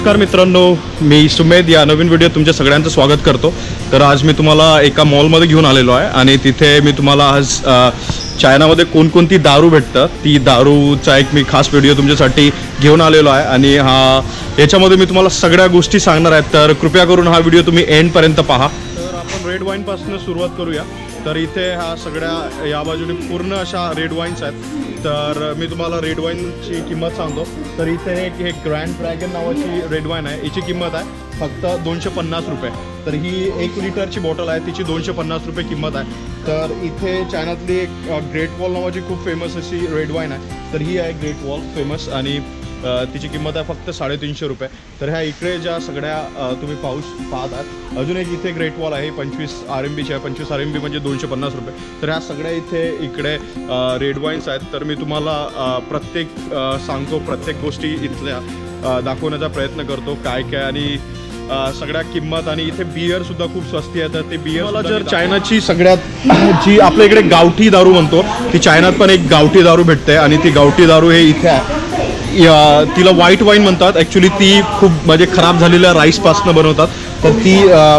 नमस्कार मित्रांनो, मी सुमेध या नवीन व्हिडिओ तुमच्या सगळ्यांचं स्वागत करतो। तर आज मी तुम्हाला एका मॉलमध्ये घेऊन आलेलो आहे आणि तिथे मी तुम्हाला आज चायनामध्ये कोणकोणती दारू भेटतात ती दारूचा एक मी खास व्हिडिओ तुमच्यासाठी घेऊन आलेलो आहे आणि याच्यामध्ये मी तुम्हाला सगळ्या गोष्टी सांगणार आहे। तर कृपया करून हा व्हिडिओ तुम्ही एंड पर्यंत पहा। तर आपण रेड वाईन पासून सुरुवात करूया। तर इथे हा सगळ्या या बाजूने पूर्ण अशा रेड वाईन्स आहेत। तर मी तुम्हाला रेड वाईनची किंमत सांगतो। तर इथे एक ग्रँड ड्रॅगन नावाची रेड वाईन आहे। याची किंमत आहे फक्त 250 रुपये। तर ही 1 लिटरची बॉटल आहे, तिची 250 रुपये किंमत आहे। तर इथे चायनातली एक ग्रेट वॉल नावाची खूप फेमस अशी रेड वाईन आहे। तर ही आहे ग्रेट वॉल फेमस आणि तिची किंमत आहे फक्त 350 रुपये। तर ह्या इकडे ज्या सगळ्या तुम्ही पाहत आहात, अजून एक इथे ग्रेट वॉल आहे 25 RMBची आहे। 25 RMB म्हणजे 250 रुपये। तर ह्या सगळ्या इकडे रेड वाईन्स आहेत। तर मी तुम्हाला प्रत्येक सांगतो, प्रत्येक गोष्टी इथल्या दाखवण्याचा प्रयत्न करतो काय काय आणि सगळ्या किंमत। आणि इथे बियर सुद्धा खूप स्वस्ती आहे। तर ते बियर जर चायनाची सगळ्यात जी आपल्या इकडे गावठी दारू म्हणतो, ती चायनात पण एक गावठी दारू भेटते आणि ती गावठी दारू हे इथे आहे। तिला व्हाईट वाईन म्हणतात। ॲक्च्युली ती खूप म्हणजे खराब झालेल्या राईसपासून बनवतात। तर ती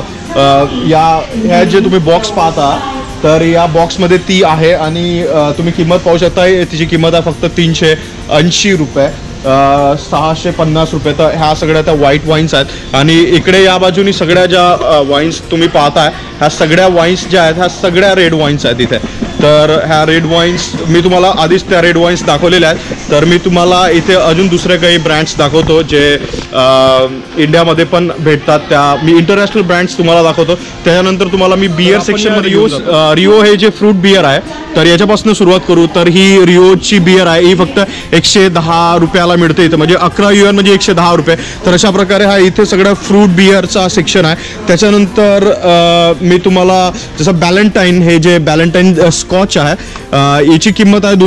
ह्या जे तुम्ही बॉक्स पाहता, तर या बॉक्समध्ये ती आहे आणि तुम्ही किंमत पाहू शकता। तिची किंमत आहे फक्त 380 रुपये, 650 रुपये। तर ह्या सगळ्या त्या व्हाईट वाईन्स आहेत आणि इकडे या बाजूनी सगळ्या ज्या वाईन्स तुम्ही पाहताय, ह्या सगळ्या वाईन्स ज्या आहेत ह्या सगळ्या रेड वाईन्स आहेत इथे। तर ह्या रेड वाईन्स मी तुम्हाला आधीच त्या रेड वाईन्स दाखवलेल्या आहेत। तर मी तुम्हाला इथे अजून दुसरे काही ब्रँड्स दाखवतो जे इंडियामध्ये पण भेटतात। त्या मी इंटरनॅशनल ब्रँड्स तुम्हाला दाखवतो। त्याच्यानंतर तुम्हाला मी बियर सेक्शनमध्ये रिओ हे जे फ्रूट बियर आहे, तर याच्यापासून सुरुवात करू। तर ही रिओची बियर आहे, ही फक्त 110 रुपयाला मिळते इथे, म्हणजे 11 युएन म्हणजे 110 रुपये। तर अशा प्रकारे हा इथे सगळ्या फ्रूट बियरचा सेक्शन आहे। त्याच्यानंतर मी तुम्हाला जसं बॅलेंटाईन, हे जे बॅलेंटाईन स्कॉच आहे, याची किंमत आहे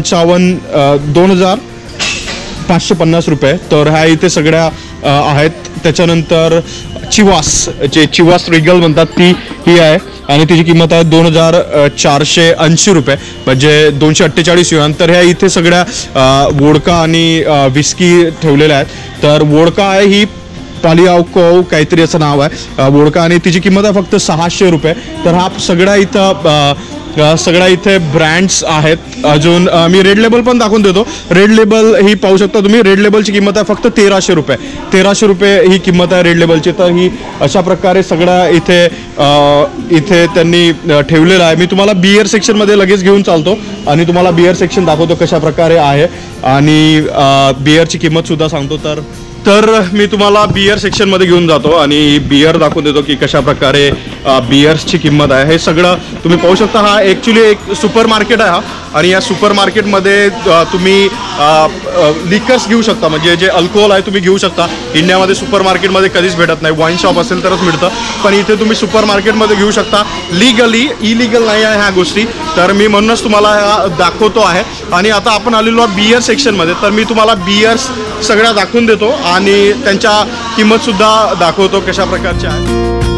2550 रुपये। तर ह्या इथे सगळ्या आहेत। त्याच्यानंतर चिवास रिगल म्हणतात, ही आहे आणि तिची किंमत आहे 2480 रुपये, म्हणजे 248 युएन। तर ह्या इथे सगळ्या वोडका आणि विस्की ठेवलेल्या आहेत। तर वोडका आहे ही पालियाको काहीतरी असं नाव आहे वोडका, आणि तिची किंमत आहे फक्त 600 रुपये। तर हा सगळ्या इथे ब्रँड्स आहेत। अजून मी रेड लेबल पण दाखवून देतो। रेड लेबल ही पाहू शकता तुम्ही। रेड लेबलची किंमत आहे फक्त 1300 रुपये। 1300 रुपये ही किंमत आहे रेड लेबलची। तर ही अशा प्रकारे सगळ्या इथे त्यांनी ठेवलेलं आहे। मी तुम्हाला बियर सेक्शनमध्ये लगेच घेऊन चालतो आणि तुम्हाला बियर सेक्शन दाखवतो कशा प्रकारे आहे आणि बियरची किंमतसुद्धा सांगतो। तर मी तुम्हाला बियर सेक्शनमध्ये घेऊन जातो आणि बियर दाखवून देतो की कशा प्रकारे बियर्सची किंमत आहे। हे सगळं तुम्ही पाहू शकता। हा ॲक्च्युली एक सुपर मार्केट आहे हा, आणि या सुपर मार्केटमध्ये तुम्ही लिकर्स घेऊ शकता, म्हणजे जे अल्कोहोल आहे तुम्ही घेऊ शकता। इंडियामध्ये सुपर मार्केटमध्ये कधीच भेटत नाही, वाईन शॉप असेल तरच मिळतं, पण इथे तुम्ही सुपर मार्केटमध्ये घेऊ शकता लीगली। इलिगल नाही आहे ह्या गोष्टी। तर मी म्हणूनच तुम्हाला दाखवतो आहे। आणि आता आपण आलेलो आहे बियर सेक्शनमध्ये। तर मी तुम्हाला बियर्स सगळ्या दाखवून देतो आणि त्यांच्या किंमतसुद्धा दाखवतो कशा प्रकारच्या आहेत।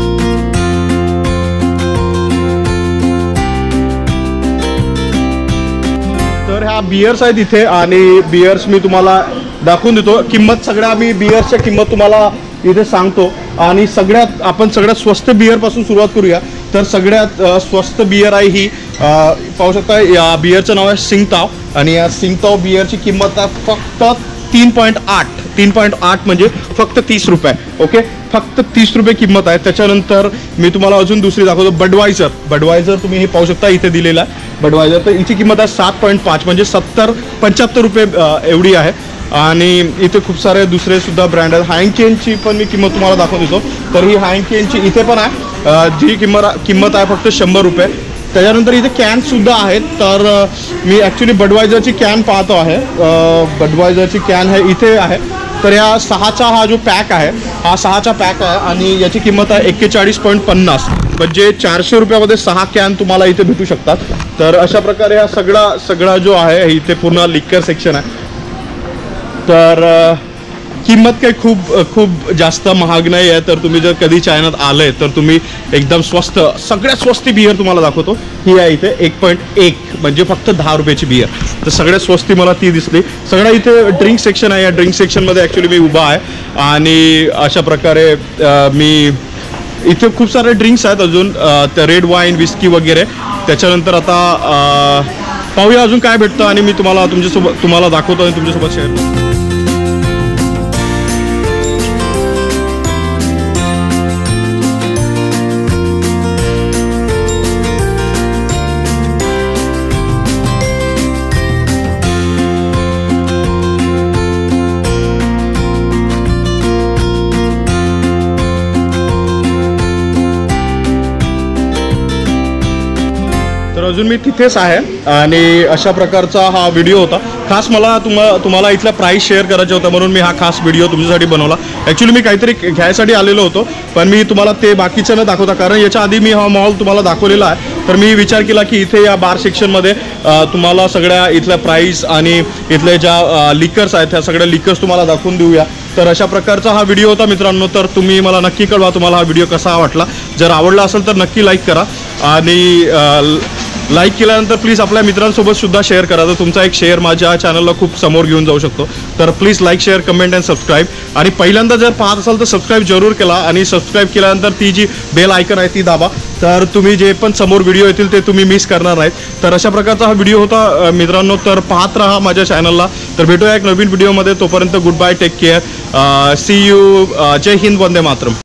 तर ह्या बियर्स आहेत इथे आणि बियर्स मी तुम्हाला दाखवून देतो। किंमत सगळ्या मी बियर्सच्या किंमत तुम्हाला इथे सांगतो आणि आपण सगळ्यात स्वस्त बियरपासून सुरुवात करूया। तर सगळ्यात स्वस्त बियर आहे ही, पाहू शकता या बियरचं नाव आहे सिंगताव आणि या सिंगताव बियरची किंमत आहे फक्त 3.8 म्हणजे फक्त 30 रुपये। ओके, फक्त 30 रुपये किंमत आहे। त्याच्यानंतर मी तुम्हाला अजून दुसरी दाखवतो, बडवायझर तुम्ही हे पाहू शकता इथे दिलेला आहे बडवायझर। तर हिची किंमत आहे 7.5 म्हणजे 75 रुपये एवढी आहे। आणि इथे खूप सारे दुसरे सुद्धा ब्रँड आहेत। हँकेनची पण मी किंमत तुम्हाला दाखवून देतो। तर ही हँकेनची इथे पण आहे, जी किंमत आहे फक्त 100 रुपये। त्याच्यानंतर इथे कॅनसुद्धा आहेत। तर मी ॲक्च्युली बडवायझरची कॅन पाहतो आहे। बडवायझरची कॅन आहे इथे आहे। तर या 6चा हा जो पॅक आहे, हा 6चा पॅक आहे आणि याची किंमत आहे 41.50, म्हणजे 400 रुपयामध्ये 6 कॅन तुम्हाला इथे भेटू शकतात। तर अशा प्रकारे हा सगळा जो आहे इथे पूर्ण लिकर सेक्शन आहे। तर किंमत काही खूप जास्त महाग नाही आहे. तर तुम्ही जर कधी चायनात आले तर तुम्ही एकदम स्वस्त, सगळ्यात स्वस्त बियर तुम्हाला दाखवतो. ही आहे इथे 1.1 म्हणजे फक्त 10 रुपयाची बियर. तर सगळ्यात स्वस्ती मला ती दिसली. सगळ्या इथे ड्रिंक सेक्शन आहे. या ड्रिंक सेक्शनमध्ये ॲक्च्युली मी उभा आहे आणि अशा प्रकारे मी इथे खूप सारे ड्रिंक्स आहेत अजून, रेड वाईन, विस्की वगैरे. त्याच्यानंतर आता पाहूया अजून काय भेटतं आणि मी तुम्हाला दाखवतो आणि तुमच्यासोबत शेअर करतो. तर अजून मी तिथेच आहे आणि अशा प्रकारचा हा व्हिडिओ होता. खास मला तुम्हाला इथला प्राईस शेअर करायचा होता म्हणून मी हा खास व्हिडिओ तुमच्यासाठी बनवला. ॲक्च्युली मी काहीतरी घ्यायसाठी आलेलो होतो पण मी तुम्हाला ते बाकीचं न दाखवता, कारण याच्या आधी मी हा मॉल तुम्हाला दाखवलेला आहे. तर मी विचार केला की इथे या बार सेक्शनमध्ये तुम्हाला सगळ्या इथल्या प्राईस आणि इथले ज्या लिकर्स आहेत त्या सगळ्या लिकर्स तुम्हाला दाखवून देऊया. तर अशा प्रकारचा हा व्हिडिओ होता मित्रांनो. तर तुम्ही मला नक्की कळवा तुम्हाला हा व्हिडिओ कसा वाटला. जर आवडला असेल तर नक्की लाईक करा आणि लाईक केल्यानंतर प्लीज आपल्या मित्रांसोबत सुद्धा शेअर करा. तर तुमचा एक शेअर माझ्या चॅनलला खूप समोर घेऊन जाऊ शकतो. तर please like, share, comment and subscribe. आणि पहिल्यांदा जर पाहत असाल तर सबस्क्राईब जरूर केला आणि सबस्क्राईब केल्यानंतर ती जी बेल आयकन आहे ती दाबा. तर तुम्ही जे पण समोर व्हिडिओ येतील ते तुम्ही मिस करणार नाहीत. तर अशा प्रकारचा हा व्हिडिओ होता मित्रांनो. तर पाहत राहा माझ्या चॅनलला. तर भेटूया एक नवीन व्हिडिओमध्ये. तोपर्यंत good bye, take care, see you. जय हिंद, वंदे मातरम.